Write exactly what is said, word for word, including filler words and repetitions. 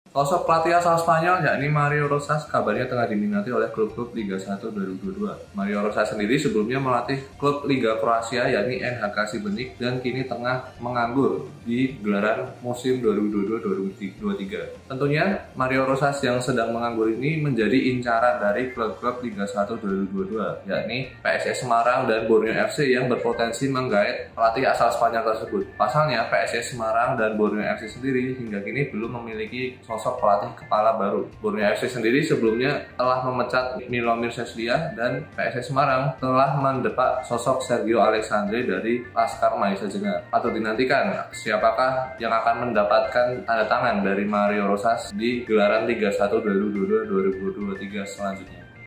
Sosok pelatih asal Spanyol yakni Mario Rosas kabarnya tengah diminati oleh klub-klub Liga satu dua ribu dua puluh dua. Mario Rosas sendiri sebelumnya melatih klub Liga Kroasia yakni N H K Šibenik dan kini tengah menganggur di gelaran musim dua ribu dua puluh dua dua ribu dua puluh tiga. Tentunya Mario Rosas yang sedang menganggur ini menjadi incaran dari klub-klub Liga satu dua ribu dua puluh dua yakni P S S Semarang dan Borneo F C yang berpotensi menggait pelatih asal Spanyol tersebut. Pasalnya P S S Semarang dan Borneo F C sendiri hingga kini belum memiliki sosok pelatih kepala baru. Borneo F C sendiri sebelumnya telah memecat Milomir Seslia dan P S S Semarang telah mendepak sosok Sergio Alexandre dari Laskar Mahesa Jena. Patut dinantikan siapakah yang akan mendapatkan tanda tangan dari Mario Rosas di gelaran Liga satu dua ribu dua puluh dua dua ribu dua puluh tiga selanjutnya.